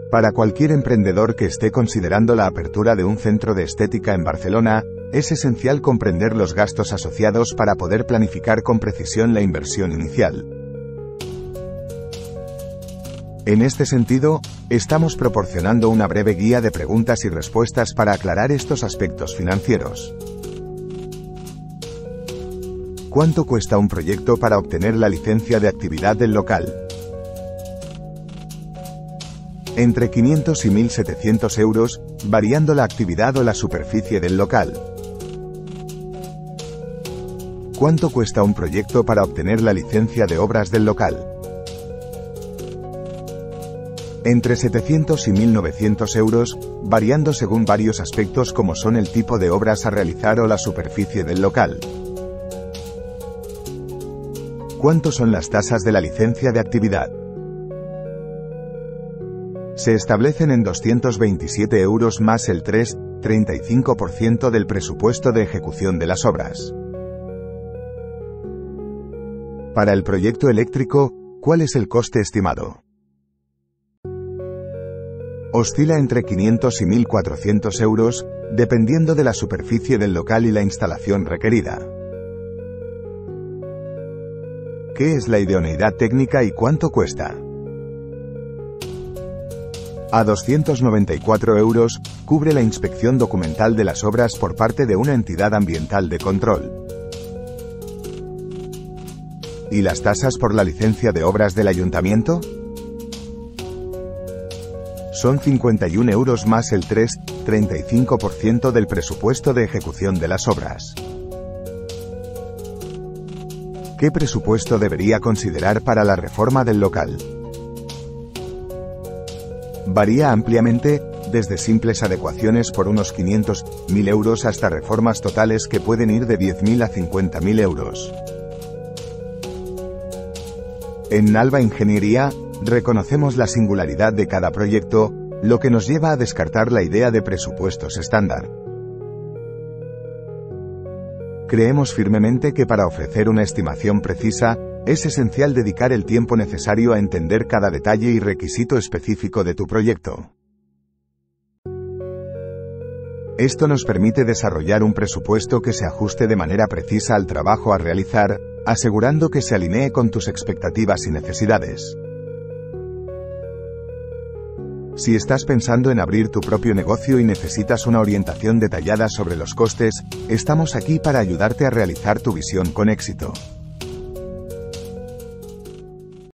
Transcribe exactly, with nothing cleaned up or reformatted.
Para cualquier emprendedor que esté considerando la apertura de un centro de estética en Barcelona, es esencial comprender los gastos asociados para poder planificar con precisión la inversión inicial. En este sentido, estamos proporcionando una breve guía de preguntas y respuestas para aclarar estos aspectos financieros. ¿Cuánto cuesta un proyecto para obtener la licencia de actividad del local? Entre quinientos y mil setecientos euros, variando la actividad o la superficie del local. ¿Cuánto cuesta un proyecto para obtener la licencia de obras del local? Entre setecientos y mil novecientos euros, variando según varios aspectos como son el tipo de obras a realizar o la superficie del local. ¿Cuánto son las tasas de la licencia de actividad? Se establecen en doscientos veintisiete euros más el tres coma treinta y cinco por ciento del presupuesto de ejecución de las obras. Para el proyecto eléctrico, ¿cuál es el coste estimado? Oscila entre quinientos y mil cuatrocientos euros, dependiendo de la superficie del local y la instalación requerida. ¿Qué es la idoneidad técnica y cuánto cuesta? A doscientos noventa y cuatro euros, cubre la inspección documental de las obras por parte de una entidad ambiental de control. ¿Y las tasas por la licencia de obras del ayuntamiento? Son cincuenta y un euros más el tres coma treinta y cinco por ciento del presupuesto de ejecución de las obras. ¿Qué presupuesto debería considerar para la reforma del local? Varía ampliamente, desde simples adecuaciones por unos quinientos mil euros hasta reformas totales que pueden ir de diez mil a cincuenta mil euros. En Nalva Ingeniería, reconocemos la singularidad de cada proyecto, lo que nos lleva a descartar la idea de presupuestos estándar. Creemos firmemente que para ofrecer una estimación precisa, es esencial dedicar el tiempo necesario a entender cada detalle y requisito específico de tu proyecto. Esto nos permite desarrollar un presupuesto que se ajuste de manera precisa al trabajo a realizar, asegurando que se alinee con tus expectativas y necesidades. Si estás pensando en abrir tu propio negocio y necesitas una orientación detallada sobre los costes, estamos aquí para ayudarte a realizar tu visión con éxito.